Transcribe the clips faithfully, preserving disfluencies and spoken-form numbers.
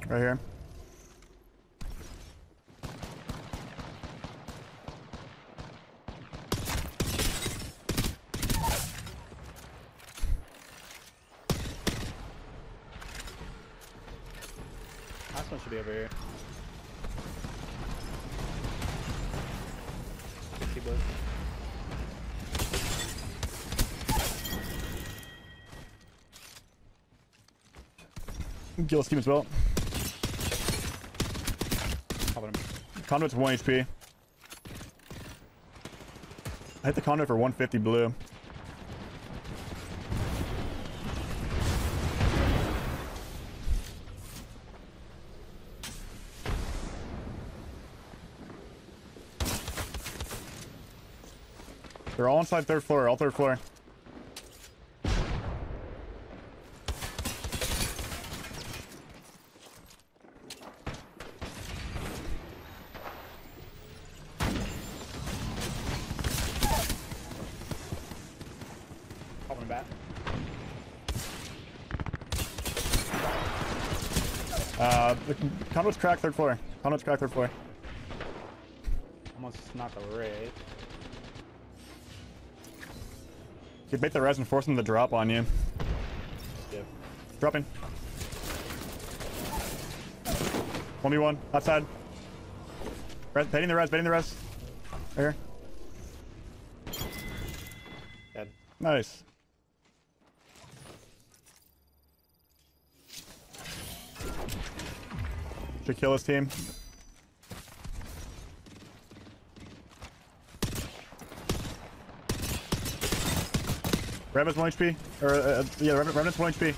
Right here. Last one should be over here. sixty bullets. Kill scheme as well. Popping him. Conduit's one H P. I hit the conduit for one fifty blue. They're all inside third floor, all third floor. Popping him back. Uh, the conduit's cracked third floor. Conduit's cracked third floor. Almost knocked the ray. You bait the res and force them to drop on you. Yep. Dropping. one v one, outside. Res, baiting the res, baiting the res. Right here. Dead. Nice. Should kill his team. Revenant's one H P. Or, uh, yeah, Revenant, Revenant's one H P.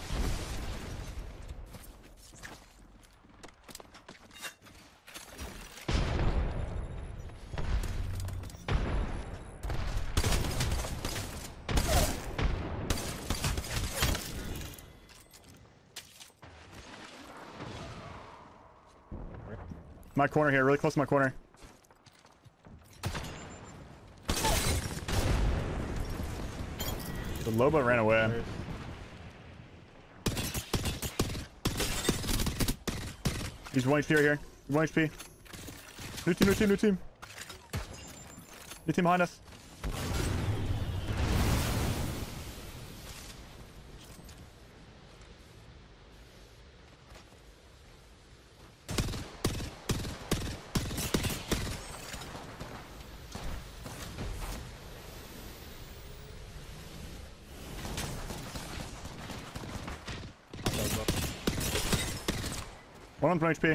My corner here, really close to my corner. The Loba ran away. He's one H P right here. one H P. New team, new team, new team. New team behind us. One on one H P.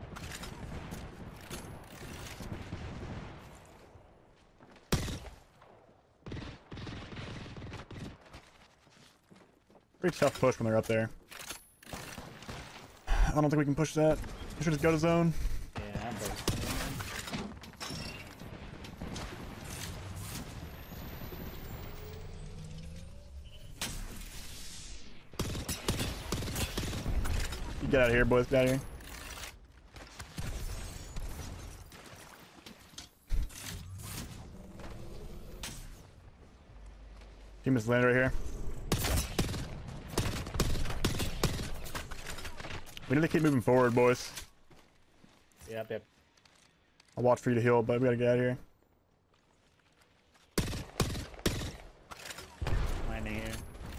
Pretty tough push when they're up there. I don't think we can push that. We should just go to zone. Yeah, I'm both. Get out of here, boys. Get out of here. Team is landed right here. We need to keep moving forward, boys. Yep, yep. I'll watch for you to heal, but we gotta get out of here. Landing here.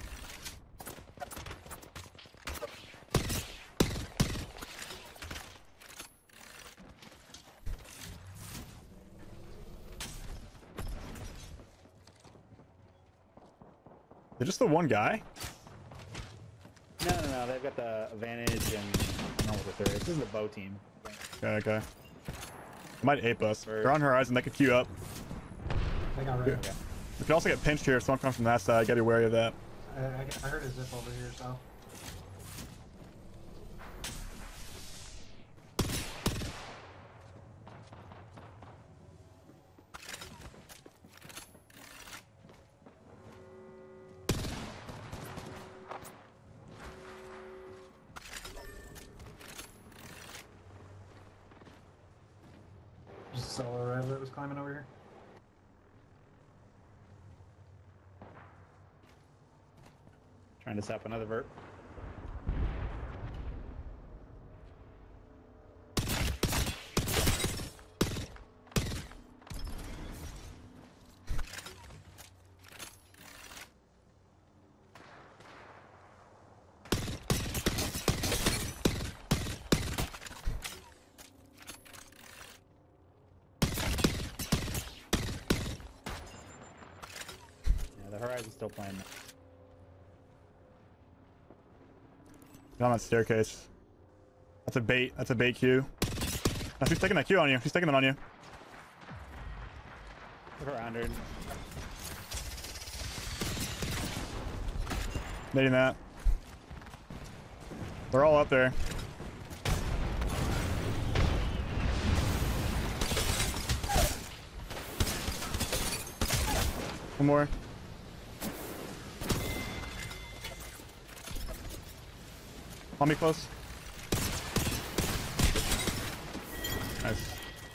They're just the one guy? No, no, no. They've got the advantage and I don't know what the third is. This is the bow team. Okay, okay. They might ape us. They're on horizon, they could queue up. They got rid of Okay. it. We could also get pinched here if someone comes from that side. Gotta be wary of that. I, I, I heard a zip over here, so. Just a solo rider that was climbing over here. Trying to set up another vert. Horizon's still playing. Get on that staircase. That's a bait. That's a bait Q. No, she's taking that Q on you. She's taking it on you. Look around her. Nading that. They're all up there. One more. On me close. Nice.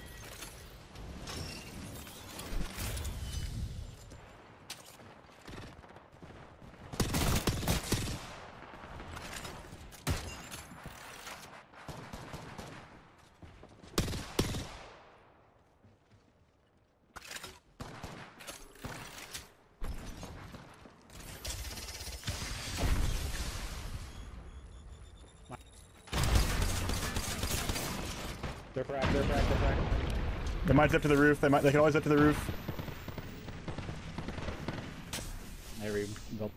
They're fragged, they're fragged, they're fragged. They might zip to the roof. They might. They can always zip to the roof. There we go.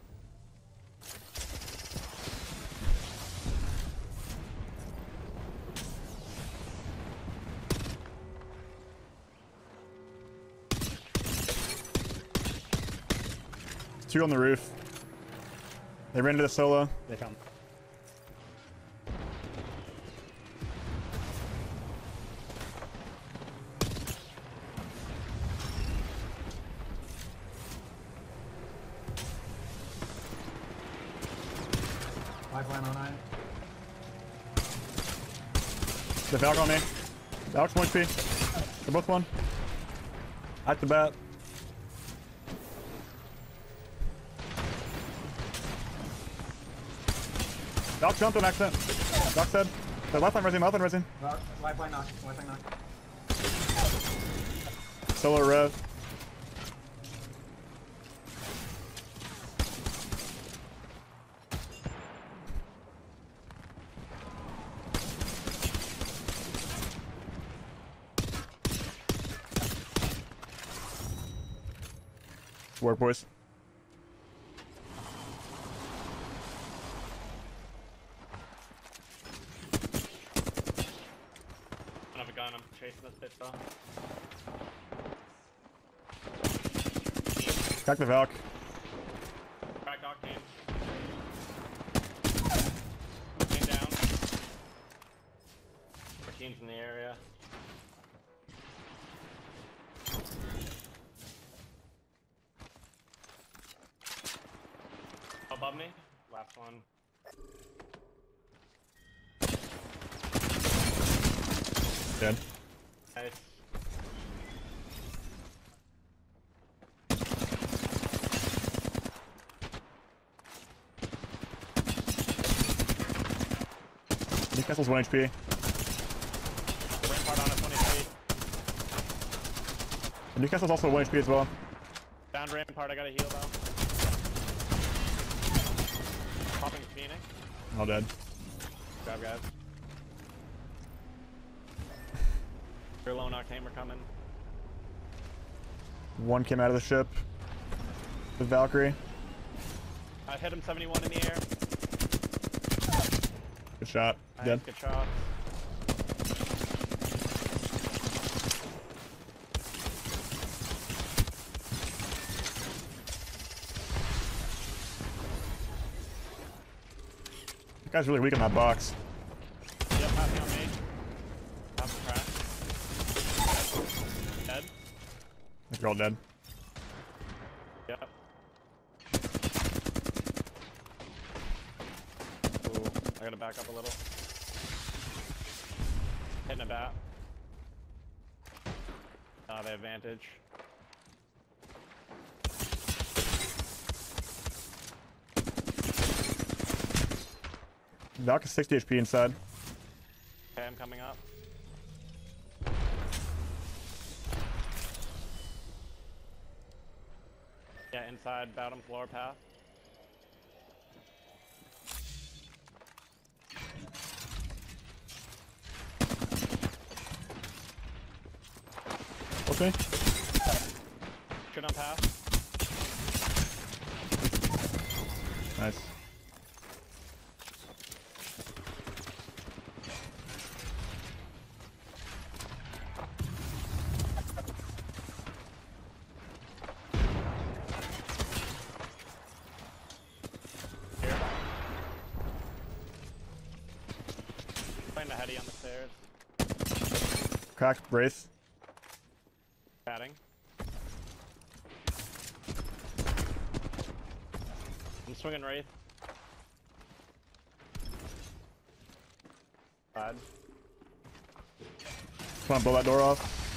Two on the roof. They ran into the solo. They found. Lifeline on nine. The Valk on me. Valk's one H P. They're both one. At the bat. Valk jumped on accident. Valk said. The left line resing, left line resing. Uh, lifeline knock. Lifeline knock. Solo rev. Work, boys. I don't have a gun, I'm chasing this bitch though. Back the Valk. Crack dog team. Team down. Our team's in the area. Above me. Last one. Dead. Nice. Newcastle's one H P. Rampart on us, one H P. Newcastle's also one H P as well. Down Rampart, I gotta heal though. Popping Phoenix. All dead. Grab guys. Your lone octane, we're coming. One came out of the ship. The Valkyrie. I hit him seventy-one in the air. Good shot. Nice, Dead. good shot. That guy's really weak in that box. Yep, passing on me. Half the crack. Dead. They're all dead. Yep. Ooh, I gotta back up a little. Hitting a bat. Uh, they have advantage. Valk is sixty H P inside. Okay, I'm coming up. Yeah, inside bottom floor path. Okay. Shoot on path. Nice. Here. Find a heady on the stairs. Crack, brace. Padding. I'm swinging Wraith. Side. Come on, blow that door off.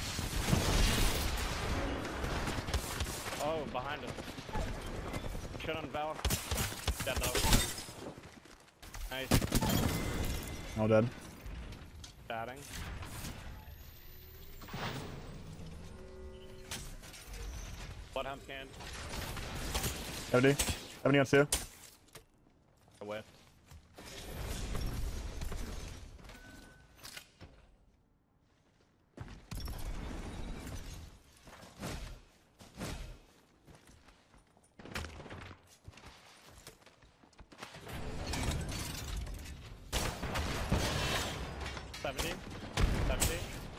Oh, behind us. Shit on Valk. Dead though. Nice. All dead. Padding. Bloodhound scanned. seventy. seventy on two. I whiffed. seventy. seventy.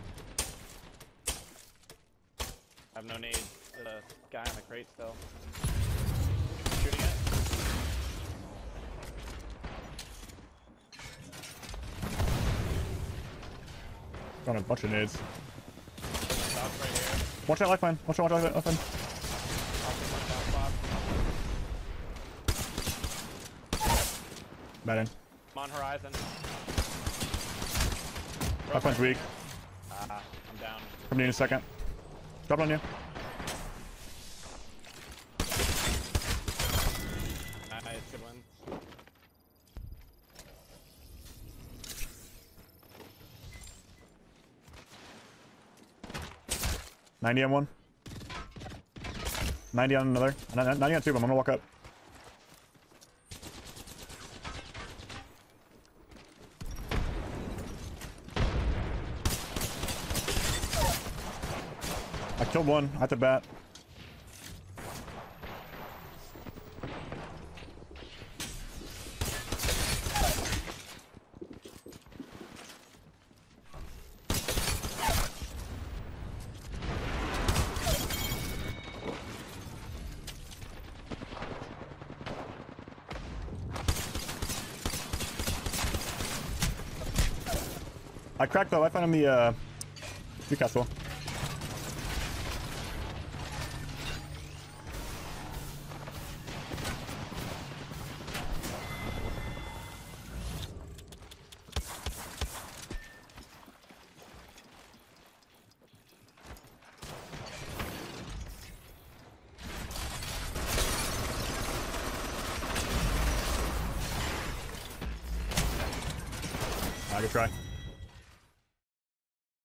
I have no nades. There's a guy in the crate still. Shooting it. Got a bunch of nades. Stops right here. Watch that lifeline. Watch out, watch out, lifeline. I'll take one down spot. Bad in. I'm on horizon. Lifeline's weak. Ah, I'm down. Coming in a second. Drop it on you. Nice, good win. ninety on one. ninety on another. ninety on two, but I'm gonna walk up. I killed one at the bat. I cracked though. I found him the uh, Newcastle. Ah, good try.